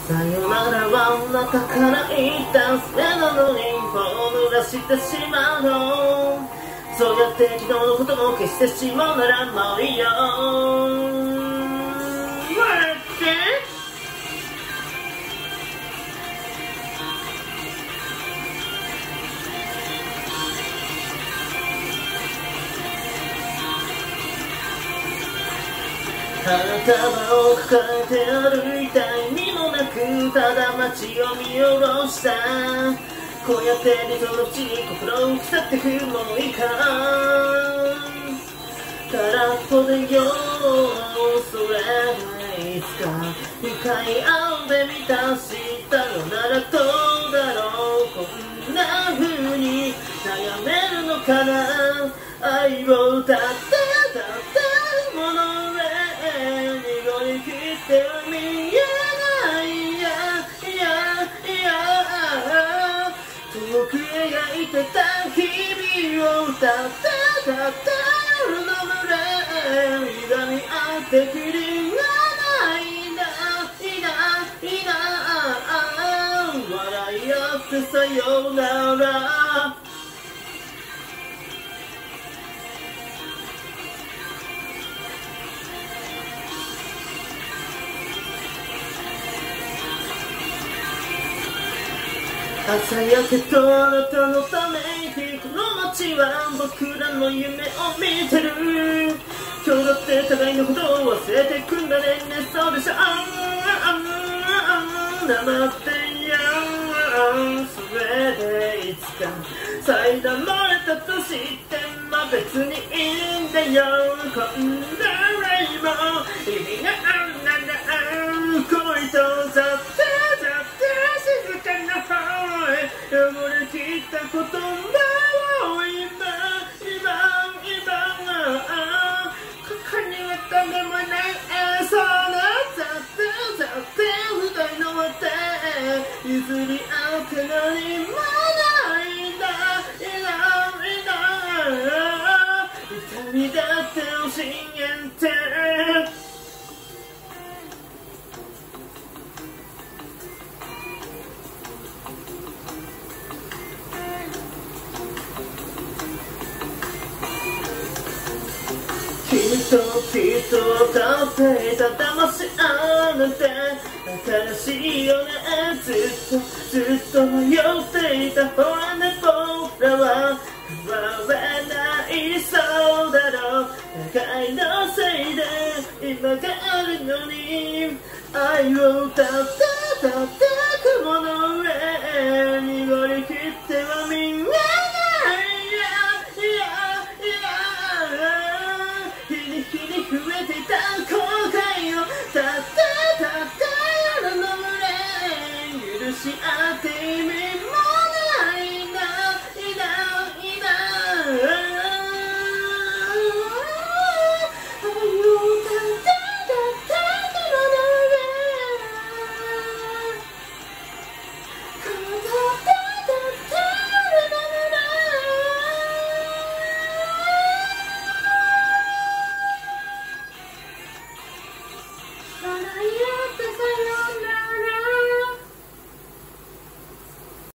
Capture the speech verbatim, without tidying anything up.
さよならは中から言ったそれなのにもう濡らしてしまうの。そうやって昨日のことも消してしまうならもういいよ。笑って花束を抱えて歩いた意味もなくただ街を見下ろした。こうやって理想のうちに心を腐ってくもういいか。空っぽでよそれがいつか深い青で満たしたのならどうだろう。こんな風に悩めるのかな。愛を歌って歌ってもの濁りきっては見えないやいやいや。遠く描いてた日々を歌って歌って夜の群れいがみ合ってきりがないないないな。笑い合ってさよなら。朝焼けとあなたのためにこの街は僕らの夢を見てる。今日だって互いのことを忘れてくんだね。ねそうでしょあん黙ってやんそれでいつか苛まれたとしてまあ別にいいんだよ。こんなレイも意味があんなんだ。恋とざって静かな方へ汚れきった言葉を今今今ここにはとんでもないそうなざってざって不甲斐の輪で譲り合って何もないんだいないな。痛みだって教えて君ときっと分かっていた騙し合うなんて新しいよね。ずっとずっと迷っていたほらね僕らは変わらないそうだろう。互いのせいで今があるのに愛を歌って歌って雲の上濁りきってはみんな日に増えて